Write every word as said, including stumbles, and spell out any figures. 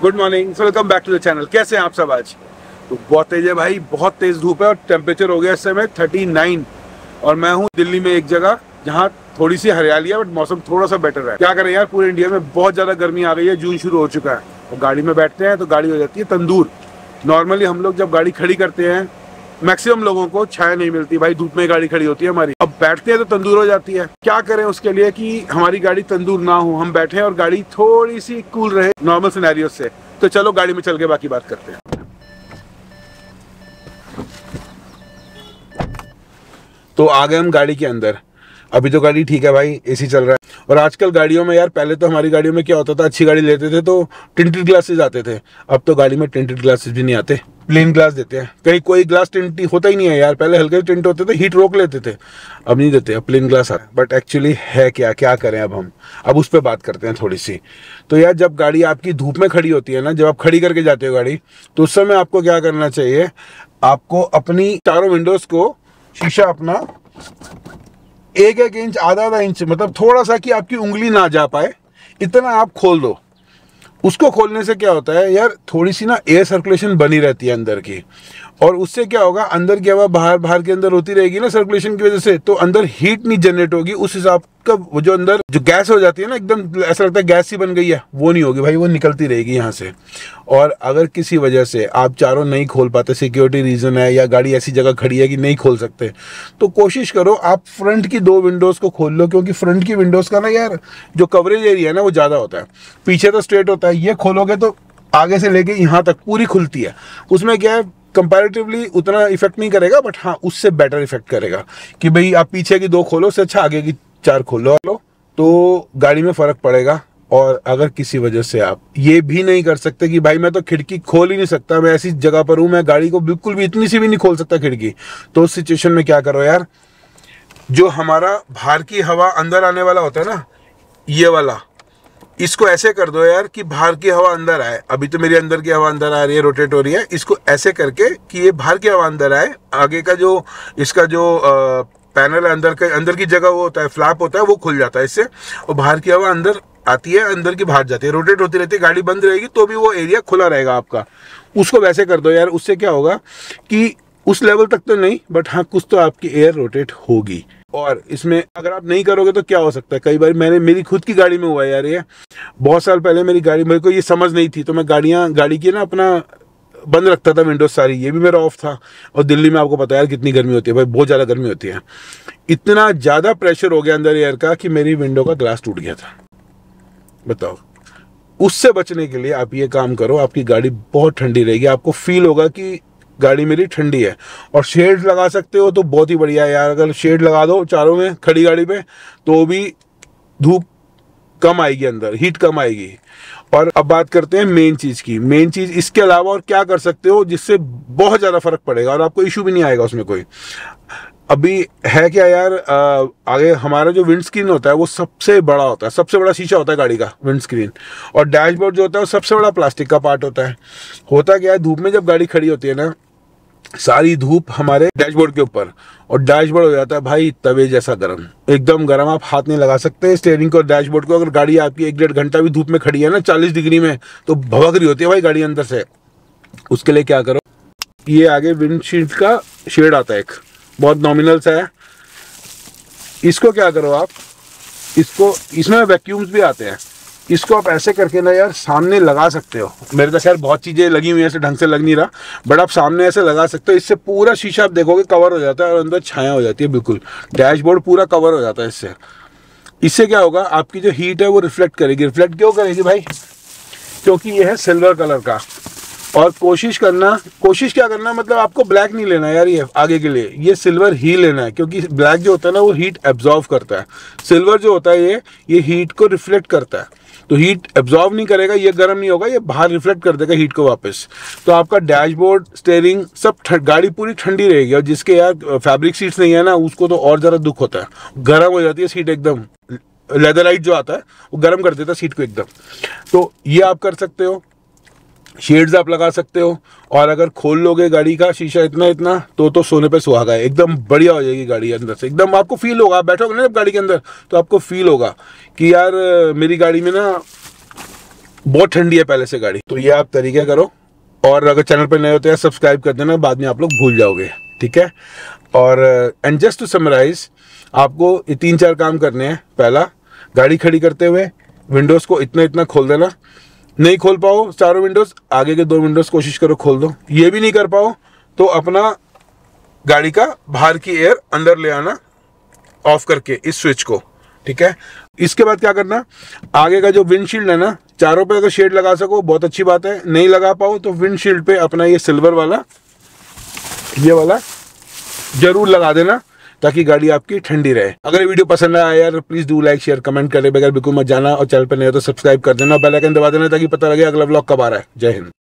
Good morning, welcome back to the channel. कैसे हैं आप सब? आज तो बहुत तेज है भाई, बहुत तेज धूप है और टेम्परेचर हो गया इस समय उनतालीस। और मैं हूँ दिल्ली में एक जगह जहाँ थोड़ी सी हरियाली है बट मौसम थोड़ा सा बेटर है। क्या करें यार, पूरे इंडिया में बहुत ज़्यादा गर्मी आ गई है, जून शुरू हो चुका है और गाड़ी में बैठते हैं तो गाड़ी हो जाती है तंदूर। नॉर्मली हम लोग जब गाड़ी खड़ी करते हैं मैक्सिमम लोगों को छाया नहीं मिलती भाई, धूप में गाड़ी खड़ी होती है हमारी। अब बैठते हैं तो तंदूर हो जाती है। क्या करें उसके लिए कि हमारी गाड़ी तंदूर ना हो, हम बैठे और गाड़ी थोड़ी सी कूल रहे नॉर्मल सिनेरियो से। तो चलो गाड़ी में चल के बाकी बात करते हैं। तो आ गए हम गाड़ी के अंदर। अभी तो गाड़ी ठीक है भाई, एसी चल रहा है। और आजकल गाड़ियों में यार, पहले तो हमारी गाड़ियों में क्या होता था, अच्छी गाड़ी लेते थे तो टिंटेड ग्लासेस आते थे। अब तो गाड़ी में टिंटेड ग्लासेस भी नहीं आते, प्लेन ग्लास देते हैं। कहीं कोई ग्लास टिंट होता ही नहीं है यार। पहले हल्के टिंट होते थे, हीट रोक लेते थे, अब नहीं देते, अब प्लेन ग्लास आता है। बट एक्चुअली है क्या, क्या करें अब हम, अब उस पर बात करते हैं थोड़ी सी। तो यार जब गाड़ी आपकी धूप में खड़ी होती है ना, जब आप खड़ी करके जाते हो गाड़ी, तो उस समय आपको क्या करना चाहिए, आपको अपनी चारों विंडोज को शीशा अपना एक एक इंच, आधा आधा इंच, मतलब थोड़ा सा कि आपकी उंगली ना जा पाए इतना आप खोल दो। उसको खोलने से क्या होता है यार, थोड़ी सी ना एयर सर्कुलेशन बनी रहती है अंदर की, और उससे क्या होगा, अंदर की हवा बाहर बाहर के अंदर होती रहेगी ना सर्कुलेशन की वजह से, तो अंदर हीट नहीं जनरेट होगी। उस हिसाब का वो जो अंदर जो गैस हो जाती है ना, एकदम ऐसा लगता है गैस ही बन गई है, वो नहीं होगी भाई, वो निकलती रहेगी यहाँ से। और अगर किसी वजह से आप चारों नहीं खोल पाते, सिक्योरिटी रीजन है या गाड़ी ऐसी जगह खड़ी है कि नहीं खोल सकते, तो कोशिश करो आप फ्रंट की दो विंडोज को खोल लो। क्योंकि फ्रंट की विंडोज का ना यार जो कवरेज एरिया है ना वो ज़्यादा होता है। पीछे तो स्ट्रेट होता है, ये खोलोगे तो आगे से लेके यहाँ तक पूरी खुलती है। उसमें क्या है, कंपैरेटिवली उतना इफेक्ट नहीं करेगा, बट हाँ उससे बेटर इफेक्ट करेगा कि भाई आप पीछे की दो खोलो, उससे अच्छा आगे की चार खोलो लो, तो गाड़ी में फर्क पड़ेगा। और अगर किसी वजह से आप ये भी नहीं कर सकते कि भाई मैं तो खिड़की खोल ही नहीं सकता, मैं ऐसी जगह पर हूं, मैं गाड़ी को बिल्कुल भी इतनी सी भी नहीं खोल सकता खिड़की, तो उस सिचुएशन में क्या करो यार, जो हमारा बाहर की हवा अंदर आने वाला होता है ना, ये वाला, इसको ऐसे कर दो यार कि बाहर की हवा अंदर आए। अभी तो मेरी अंदर की हवा अंदर आ रही है, रोटेट हो रही है। इसको ऐसे करके कि ये बाहर की हवा अंदर आए, आगे का जो इसका जो आ, पैनल है अंदर का, अंदर की जगह वो होता है, फ्लैप होता है, वो खुल जाता है इससे, और बाहर की हवा अंदर आती है, अंदर की बाहर जाती है, रोटेट होती रहती है। गाड़ी बंद रहेगी तो भी वो एरिया खुला रहेगा आपका। उसको वैसे कर दो यार, उससे क्या होगा कि उस लेवल तक तो नहीं, बट हाँ कुछ तो आपकी एयर रोटेट होगी। और इसमें अगर आप नहीं करोगे तो क्या हो सकता है, कई बार मैंने मेरी खुद की गाड़ी में हुआ यार, ये बहुत साल पहले मेरी गाड़ी, मेरे को ये समझ नहीं थी, तो मैं गाड़ियाँ गाड़ी की ना अपना बंद रखता था विंडोज सारी, ये भी मेरा ऑफ था। और दिल्ली में आपको पता है यार कितनी गर्मी होती है भाई, बहुत ज़्यादा गर्मी होती है। इतना ज़्यादा प्रेशर हो गया अंदर एयर का कि मेरी विंडो का ग्लास टूट गया था। बताओ, उससे बचने के लिए आप ये काम करो, आपकी गाड़ी बहुत ठंडी रहेगी, आपको फील होगा कि गाड़ी मेरी ठंडी है। और शेड लगा सकते हो तो बहुत ही बढ़िया है यार, अगर शेड लगा दो चारों में खड़ी गाड़ी पे तो भी धूप कम आएगी, अंदर हीट कम आएगी। और अब बात करते हैं मेन चीज़ की। मेन चीज़ इसके अलावा और क्या कर सकते हो जिससे बहुत ज़्यादा फर्क पड़ेगा और आपको इशू भी नहीं आएगा उसमें कोई। अभी है क्या यार, आ, आगे हमारा जो विंड स्क्रीन होता है वो सबसे बड़ा होता है, सबसे बड़ा शीशा होता है गाड़ी का विंड स्क्रीन। और डैशबोर्ड जो होता है वो सबसे बड़ा प्लास्टिक का पार्ट होता है। होता क्या है, धूप में जब गाड़ी खड़ी होती है ना, सारी धूप हमारे डैशबोर्ड के ऊपर, और डैशबोर्ड हो जाता है भाई तवे जैसा गर्म, एकदम गर्म, आप हाथ नहीं लगा सकते स्टीयरिंग को, डैशबोर्ड को। अगर गाड़ी आपकी एक डेढ़ घंटा भी धूप में खड़ी है ना चालीस डिग्री में, तो भभक रही होती है भाई गाड़ी अंदर से। उसके लिए क्या करो, ये आगे विंडशील्ड का शेड आता है एक, बहुत नॉमिनल सा है, इसको क्या करो आप, इसको, इसमें वैक्यूम्स भी आते हैं, इसको आप ऐसे करके ना यार सामने लगा सकते हो। मेरे पास यार बहुत चीज़ें लगी हुई हैं, ऐसे ढंग से लग नहीं रहा, बट आप सामने ऐसे लगा सकते हो। इससे पूरा शीशा आप देखोगे कवर हो जाता है और अंदर छाया हो जाती है, बिल्कुल डैशबोर्ड पूरा कवर हो जाता है इससे। इससे क्या होगा, आपकी जो हीट है वो रिफ्लेक्ट करेगी। रिफ्लेक्ट क्यों करेगी भाई, क्योंकि ये है सिल्वर कलर का। और कोशिश करना, कोशिश क्या करना, मतलब आपको ब्लैक नहीं लेना यार, ये आगे के लिए ये सिल्वर ही लेना है, क्योंकि ब्लैक जो होता है ना वो हीट एब्जॉर्व करता है। सिल्वर जो होता है ये ये हीट को रिफ्लेक्ट करता है, तो हीट एब्जॉर्व नहीं करेगा, ये गर्म नहीं होगा, ये बाहर रिफ्लेक्ट कर देगा हीट को वापस। तो आपका डैशबोर्ड, स्टीयरिंग सब, गाड़ी पूरी ठंडी रहेगी। और जिसके यार फैब्रिक सीट्स नहीं है ना, उसको तो और ज़्यादा दुख होता है, गर्म हो जाती है सीट एकदम। लेदराइट जो आता है वो गर्म कर देता है सीट को एकदम। तो ये आप कर सकते हो, शेड्स आप लगा सकते हो। और अगर खोल लोगे गाड़ी का शीशा इतना इतना, तो तो सोने पे सुहागा है, एकदम बढ़िया हो जाएगी गाड़ी अंदर से। एकदम आपको फील होगा, आप बैठोगे ना जब गाड़ी के अंदर तो आपको फील होगा कि यार मेरी गाड़ी में ना बहुत ठंडी है पहले से गाड़ी। तो ये आप तरीके करो, और अगर चैनल पर नए हो तो यार सब्सक्राइब कर देना, बाद में आप लोग भूल जाओगे, ठीक है। और एंड जस्ट टू समराइज, आपको ये तीन चार काम करने हैं। पहला, गाड़ी खड़ी करते हुए विंडोज़ को इतना इतना खोल देना। नहीं खोल पाओ चारों विंडोज़, आगे के दो विंडोज़ कोशिश करो खोल दो। ये भी नहीं कर पाओ तो अपना गाड़ी का बाहर की एयर अंदर ले आना ऑफ करके इस स्विच को, ठीक है। इसके बाद क्या करना, आगे का जो विंडशील्ड है ना, चारों पे अगर शेड लगा सको बहुत अच्छी बात है, नहीं लगा पाओ तो विंडशील्ड पे अपना ये सिल्वर वाला, ये वाला जरूर लगा देना, ताकि गाड़ी आपकी ठंडी रहे। अगर ये वीडियो पसंद आया यार, please do like share comment करे बगैर बिल्कुल मत जाना, और चैनल पर नहीं हो तो सब्सक्राइब कर देना, बेल आइकन दबा देना ताकि पता लगे अगला व्लॉग कब आ रहा है। जय हिंद।